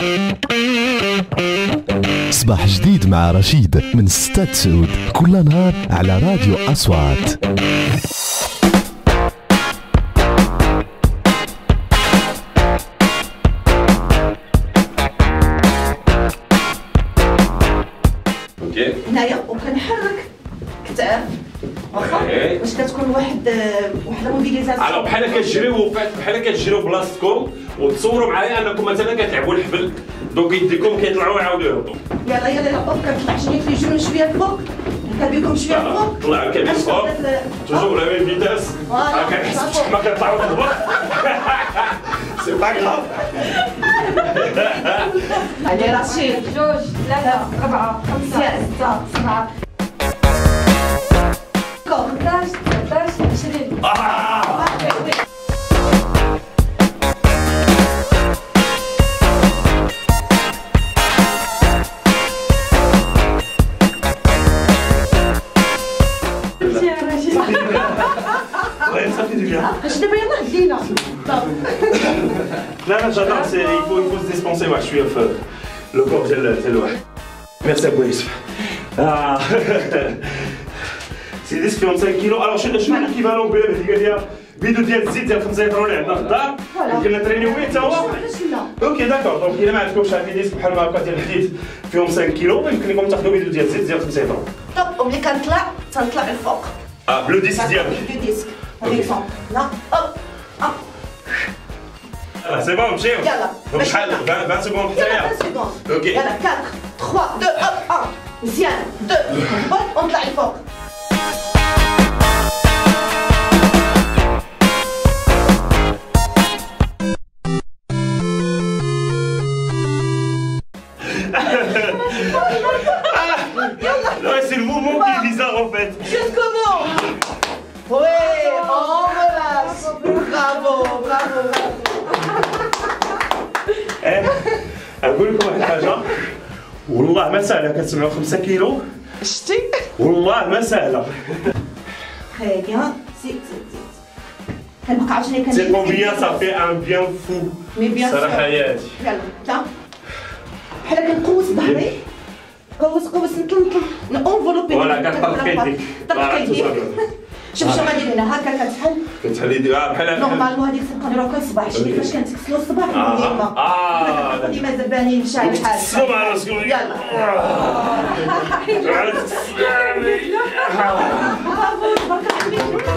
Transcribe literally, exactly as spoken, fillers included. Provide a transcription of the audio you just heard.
صباح جديد مع رشيد من ستة تسعود كل نهار على راديو أصوات. هنايا وكنحرك كتاب واخا باش كتكون واحد واحد الموبيليزاسيون. على بحال كتجريو بحال كتجريو بلاصتكم وتصوروا معايا انكم مثلا كتلعبوا الحبل دونك يديكم كيطلعوا يعاودوا يهبطوا. يلا يلا يلا هبط كنطلع شويه في الجنون شويه الفوق كنبيكم شويه الفوق طلع كنبي فوق توجور لا ميم فيتاس كنحس ما كنطلعوا الهبط سي با كلاف. علي رشيد جوج ثلاثة أربعة خمسة ستة سبعة ثمنطاش تسعطاش عشرين. اش دابا يلاه دينا. لا لا جادور سي يفو يفو se dispenser واحد شويه في لو كور ديال ديال الواحد. ميرسي ابو يوسف. سي ديسك فيهم خمسة كيلو. الوغ شنو شنو ليكيفالون بها هذيك ديال فيديو ديال الزيت ديال خمسة لتر اللي عندنا في الدار يمكن نترينيو به حتى هو. اوكي داكور دونك الا ما عندكمش هاد ديسك بحال ما هكا ديال الحديد فيهم خمسة كيلو يمكن لكم تاخذوا فيديو ديال الزيت ديال خمسة لتر. طب وملي كنطلع تنطلع الفوق. اه بلو ديسك ديالك. بلو ديسك. اكزومبل لا اوب اب. سي بون مشيو. يلا شحال عشرين سكوند حتى عشرين سكوند. اوكي يلا أربعة ثلاثة اثنين اوب واحد مزيان اثنين هبط ونطلع الفوق. Non, c'est le mouvement qui est bizarre en fait. Jusqu'au bout. Oui, on relâche. Bravo, bravo, bravo. Eh, نقول لكم واحد الحاجة والله ما سهلة كتسمعوا خمسة كيلو. شتي؟ والله ما سهلة. Très bien. زيد زيد زيد. كنبقى عاوتاني كندير. C'est combien ça fait un bien fou. مي بيان سور. صراحة حياتي. يلا بدا. بحال كنقوس ظهري. قوس قوس نطل نطل نونفولوبي. فوالا كطرق يديك. طرق يديك. شوف شنو غادي هنا هكا كتحل. كتحل يديك بحال نورمالمون هذيك تبقى نديروها كل صباح شتي كيفاش كنتكسلو الصباح ديما. اه ديما زبانين شحال بحال. تكسلو مع راسكم. يلا. برافو تبارك الله عليك.